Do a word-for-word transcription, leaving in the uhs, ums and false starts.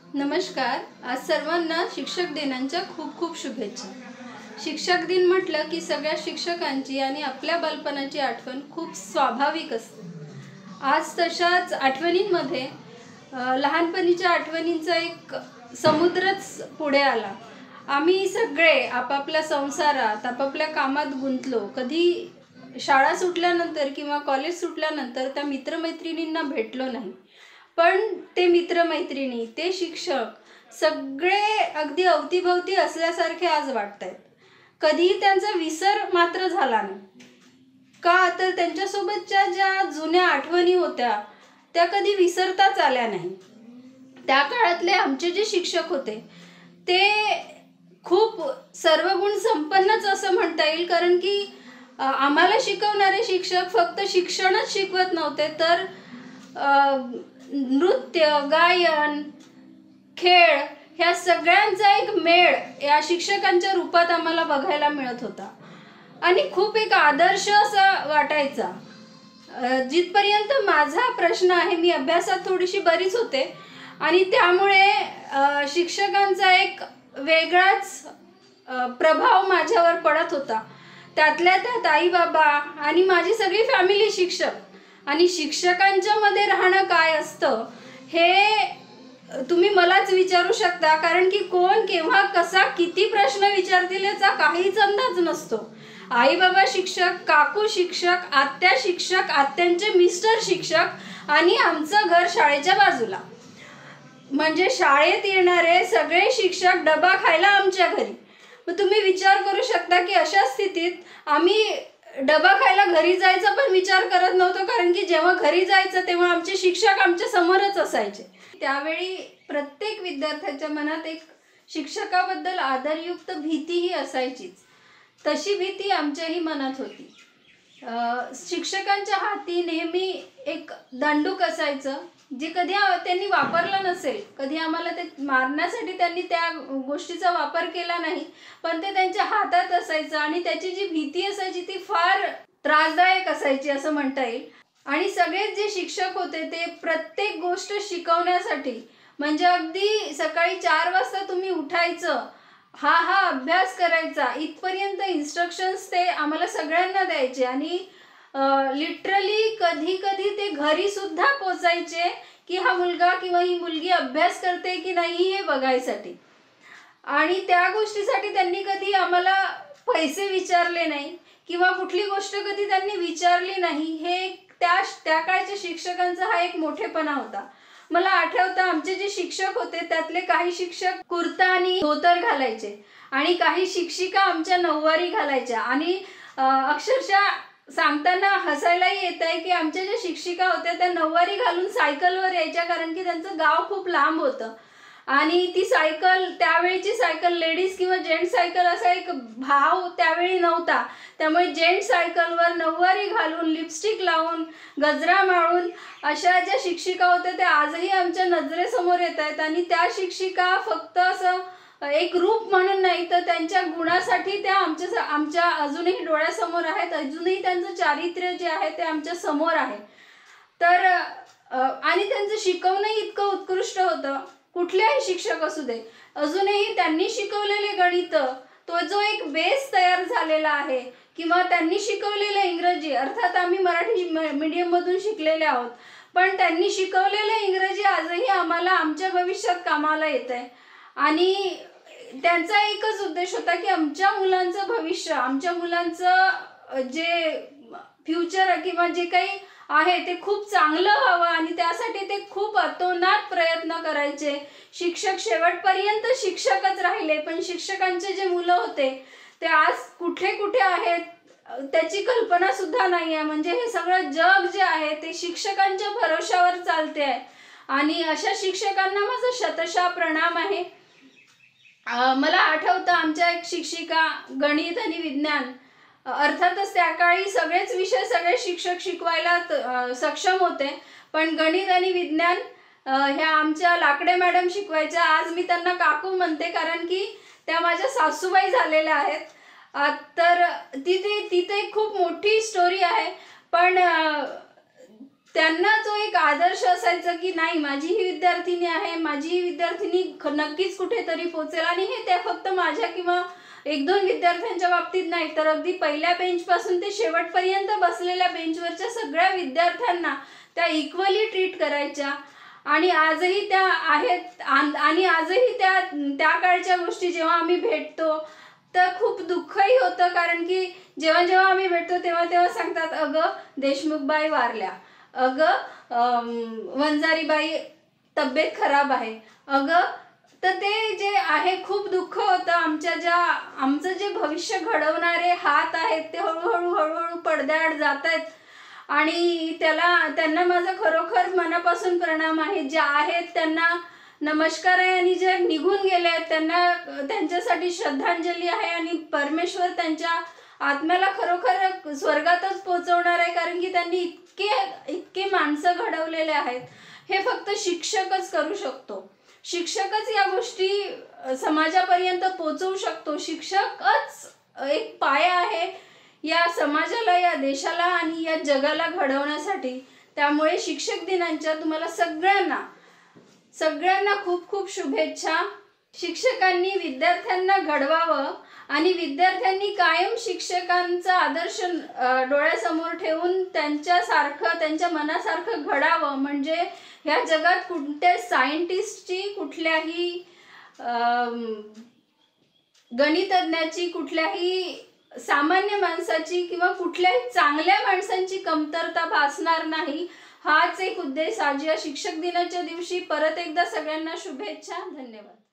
नमस्कार. आज सर्वांना शिक्षक दिनाच्या खूप खूप शुभेच्छा. शिक्षक दिन म्हटलं की सगळ्या शिक्षकांची आणि आपल्या बालपणाची आठवण खूप स्वाभाविक असते. आज तशाच आठवणींमध्ये अ, लहानपणीच्या आठवणींचा एक समुद्रच पुढे आला. आम्ही सगळे आपापल्या संसारात आपापल्या कामात गुंतलो. कधी शाळा सुटल्यानंतर किंवा कॉलेज सुटल्यानंतर त्या मित्रमैत्रिणींना भेटलो नाही. पण ते मित्रमैत्रिणी, ते शिक्षक सगळे अगदी अवतीभवती असल्यासारखे आज वाटत आहेत. कधीही त्यांचा विसर मात्र झाला नाही. का तर त्यांच्यासोबतच्या ज्या जुन्या आठवणी होत्या त्या कधी विसरताच आल्या नाही. त्या काळातले आमचे जे शिक्षक होते ते खूप सर्वगुण संपन्नच असं म्हणता येईल. कारण की अ, आम्हाला शिकवणारे शिक्षक फक्त शिक्षणच शिकवत नव्हते, तर अ, नृत्य, गायन, खेळ ह्या सगळ्यांचा एक मेळ या शिक्षकांच्या रूपात आम्हाला बघायला मिळत होता आणि खूप एक आदर्श असा वाटायचा. अ, जिथपर्यंत माझा प्रश्न आहे, मी अभ्यासात थोडीशी बरीच होते आणि त्यामुळे अ, शिक्षकांचा एक वेगळाच अ, प्रभाव माझ्यावर पडत होता. त्यातल्या त्यात आई बाबा आणि माझी सगळी फॅमिली शिक्षक आणि शिक्षकांच्या मध्ये राहणं काय असतं हे तुम्ही मलाच विचारू शकता. कारण की कोण केव्हा कसा किती प्रश्न विचारतील याचा काहीच अंदाज नसतो. आई बाबा शिक्षक, काकू शिक्षक, आत्या शिक्षक, आत्यांचे मिस्टर शिक्षक आणि आमचं घर शाळेच्या बाजूला. म्हणजे शाळेत येणारे सगळे शिक्षक डबा खायला आमच्या घरी. मग तुम्ही विचार करू शकता की अशा स्थितीत आम्ही डबा खायला घरी जायचा पण विचार करत नव्हतो. कारण की जेव्हा घरी जायचं तेव्हा आमचे शिक्षक आमच्या समोरच असायचे. त्यावेळी प्रत्येक विद्यार्थ्याच्या मनात एक शिक्षकाबद्दल आदरयुक्त भीतीही असायचीच. तशी भीती आमच्याही मनात होती. शिक्षकांच्या हाती नेहमी एक दंडूक असायचं, जे कधी त्यांनी वापरलं नसेल. कधी आम्हाला ते मारण्यासाठी त्यांनी त्या गोष्टीचा वापर केला नाही, पण ते त्यांच्या हातात असायचं आणि त्याची जी भीती असायची ती फार त्रासदायक असायची असं म्हणता येईल. आणि सगळेच जे शिक्षक होते ते प्रत्येक गोष्ट शिकवण्यासाठी, म्हणजे अगदी सकाळी चार वाजता तुम्ही उठायचं, हा हा अभ्यास करायचा, इथपर्यंत इन्स्ट्रक्शन्स ते आम्हाला सगळ्यांना द्यायचे. आणि लिटरली कधी कधी ते घरी सुद्धा पोचायचे की हा मुलगा किंवा ही मुलगी अभ्यास करते की नाही हे बघायसाठी. आणि त्या गोष्टीसाठी त्यांनी कधी आम्हाला पैसे विचारले नाही किंवा कुठली गोष्ट कधी त्यांनी विचारली नाही. हे त्या त्या काळच्या शिक्षकांचा हा एक मोठेपणा होता. मला आठवतं आमचे जे शिक्षक होते त्यातले काही शिक्षक कुर्ता आणि धोतर घालायचे आणि काही शिक्षिका आमच्या नऊवारी घालायच्या. आणि अक्षरशः सांगताना हसायलाही येत आहे की आमच्या ज्या शिक्षिका होत्या त्या नऊवारी घालून सायकलवर यायच्या. कारण की त्यांचं गाव खूप लांब होतं आणि ती सायकल, त्यावेळीची सायकल, लेडीज किंवा जेंट्स सायकल असा एक भाव त्यावेळी नव्हता. त्यामुळे जेंट्स सायकलवर नऊवारी घालून, लिपस्टिक लावून, गजरा माळून अशा ज्या शिक्षिका होत्या त्या आजही आमच्या नजरेसमोर येत आहेत. आणि त्या शिक्षिका फक्त असं एक रूप म्हणून नाही, तर त्यांच्या गुणासाठी त्या आमच्या आमच्या अजूनही डोळ्यासमोर आहेत. अजूनही त्यांचं चारित्र्य जे आहे ते आमच्या समोर आहे. तर आणि त्यांचं शिकवणंही इतकं उत्कृष्ट होतं. कुठल्याही शिक्षक असू दे, अजूनही त्यांनी शिकवलेले गणित, तो जो एक बेस तयार झालेला आहे, किंवा त्यांनी शिकवलेलं इंग्रजी, अर्थात आम्ही मराठी मीडियम मधून शिकलेले आहोत, पण त्यांनी शिकवलेलं इंग्रजी आजही आम्हाला आमच्या भविष्यात कामाला येत आहे. आणि त्यांचा एकच उद्देश होता की आमच्या मुलांचं भविष्य, आमच्या मुलांचं जे फ्युचर किंवा जे काही आहे ते खूप चांगलं व्हावं आणि त्यासाठी ते खूप अतोनात प्रयत्न करायचे. शिक्षक शेवटपर्यंत शिक्षकच राहिले, पण शिक्षकांचे जे मुलं होते ते आज कुठे कुठे आहेत त्याची कल्पना सुद्धा नाही आहे. म्हणजे हे सगळं जग जे आहे ते शिक्षकांच्या भरोशावर चालते आहे आणि अशा शिक्षकांना माझा शतशः प्रणाम आहे. मला आठवतं आमच्या एक शिक्षिका, गणित आणि विज्ञान, अर्थातच त्या काळी सगळेच विषय सगळे शिक्षक शिकवायला सक्षम होते, पण गणित आणि विज्ञान ह्या आमच्या लाकडे मॅडम शिकवायच्या. आज मी त्यांना काकू म्हणते कारण की त्या माझ्या सासूबाई झालेल्या आहेत. तर तिथे तिथे खूप मोठी स्टोरी आहे. पण त्यांना जो एक आदर्श असायचा की नाही माझी ही विद्यार्थिनी आहे, माझी ही विद्यार्थिनी नक्कीच कुठेतरी पोहोचेल, आणि हे त्या फक्त माझ्या किंवा एक दोन विद्यार्थ्यांच्या बाबतीत नाही तर अगदी पहिल्या बेंच पासून ते शेवटपर्यंत बसलेल्या बेंचवरच्या सगळ्या विद्यार्थ्यांना त्या इक्वली ट्रीट करायच्या. आणि आजही त्या आहेत आणि आजही त्या त्या काळच्या गोष्टी जेव्हा आम्ही भेटतो तर खूप दुःखही होतं, कारण की जेव्हा जेव्हा आम्ही भेटतो तेव्हा तेव्हा सांगतात अगं देशमुखबाई वारल्या, अगं वंजारीबाई तब्येत खराब आहे, अगं. तर ते जे आहे खूप दुःख होतं. आमच्या ज्या आमचं जे भविष्य घडवणारे हात आहेत ते हळूहळू हळूहळू पडद्याआड जात आहेत, आणि त्याला त्यांना माझा खरोखर मनापासून प्रणाम आहे. ज्या आहेत त्यांना नमस्कार आहे, आणि जे निघून गेले आहेत त्यांना त्यांच्यासाठी श्रद्धांजली आहे, आणि परमेश्वर त्यांच्या आत्म्याला खरोखर स्वर्गातच पोहोचवणार आहे, कारण की त्यांनी इतके इतके माणसं घडवलेले आहेत. हे फक्त शिक्षकच करू शकतो. शिक्षकच या गोष्टी समाजापर्यंत पोहोचवू शकतो. शिक्षकच एक पाया आहे या समाजाला, या देशाला आणि या जगाला घडवण्यासाठी. त्यामुळे शिक्षक दिनाच्या तुम्हाला सगळ्यांना सगळ्यांना खूप खूप शुभेच्छा. शिक्षकांनी विद्यार्थ्यांना घडवावं आणि विद्यार्थ्यांनी कायम शिक्षकांचा आदर्श डोळ्यासमोर ठेवून त्यांच्यासारखं त्यांच्या मनासारखं घडावं. म्हणजे ह्या जगात कोणत्या सायंटिस्टची, कुठल्याही गणितज्ञाची, कुठल्याही सामान्य माणसाची किंवा कुठल्याही चांगल्या माणसांची कमतरता भासणार नाही. हाच एक उद्देश आज या शिक्षक दिनाच्या दिवशी. परत एकदा सगळ्यांना शुभेच्छा. धन्यवाद.